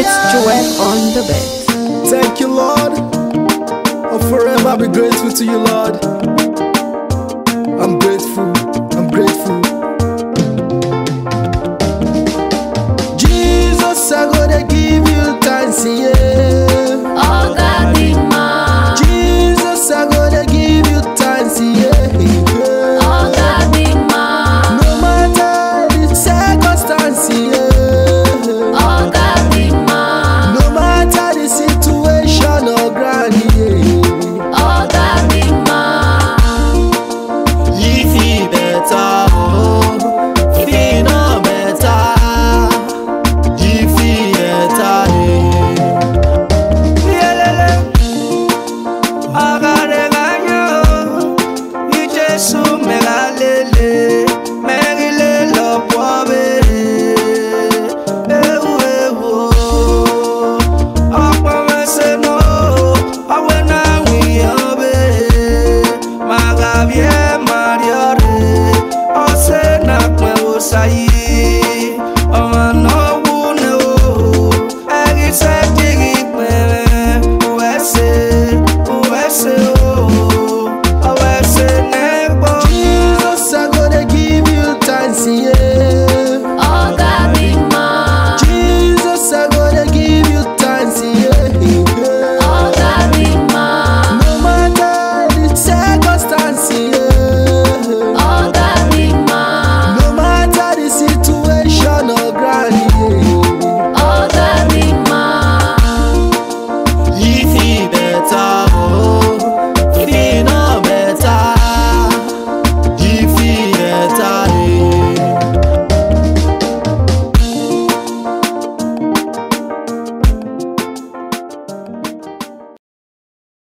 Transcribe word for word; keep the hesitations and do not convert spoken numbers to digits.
It's Joel on the beat. Thank you, Lord. I'll forever be grateful to you, Lord. I'm grateful. I'm grateful. Jesus, I gotta give you thanks, yeah. Oh God, the man. Jesus, I gotta give you thanks, yeah. Oh God, the man. No matter the circumstance, yeah. Oh God, the man. No matter the situation or granny, yeah. Oh God, the man. If he better, oh, if he no better, if he better, yeah. Agare ganyo, ni Jesu megalele, megile lo pobe, ewu ewu, apa meseno, awena wiyobe, magabie mariore, ose nakme usayi.